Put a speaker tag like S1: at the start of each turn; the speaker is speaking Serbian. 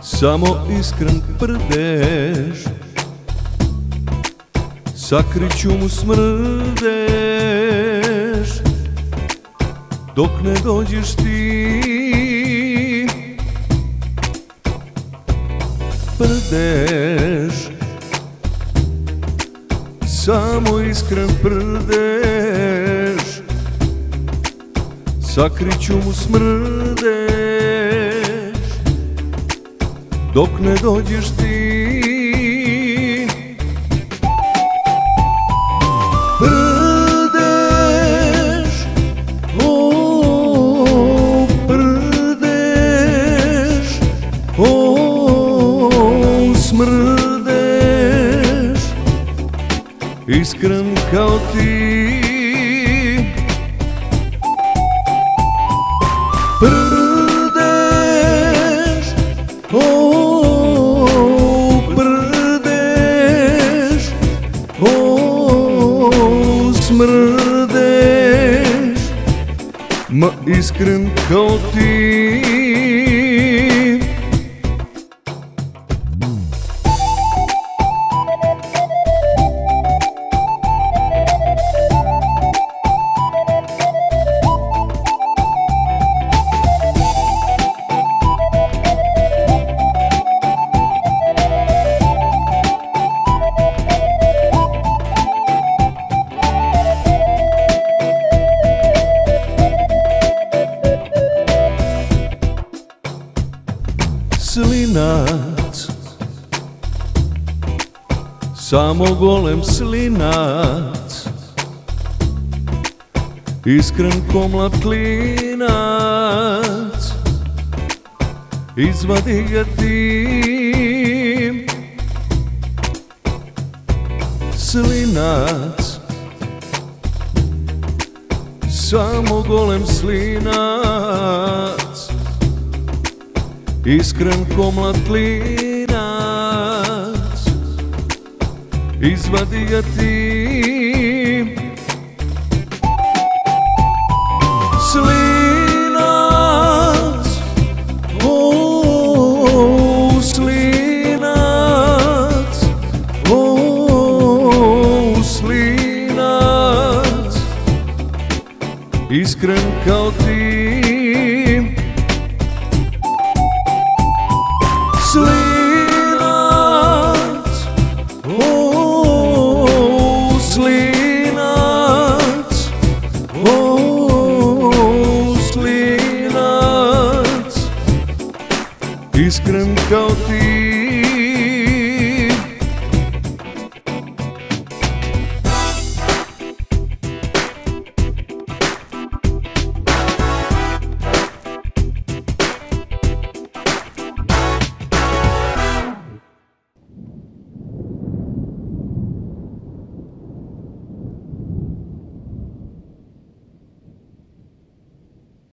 S1: Samo iskren prdež, sakriću mu smrdež, dok ne dođeš ti. Prdež, samo iskren prdež, sakriću mu smrdež, dok ne dođeš ti. Prdež, o prdež, o smrdež, iskren kao ti. Prdež, o prdež, o smrdež, ma iskren kao ti. Slinac, samo golem slinac, iskren ko mlad klinac, izvadi ga ti. Slinac, samo golem slinac, iskren ko mlad klinac, izvadi ga ti. Slinac, o slinac, o slinac, iskren kao ti. Slinac, o slinac, o slinac, iskren kao ti.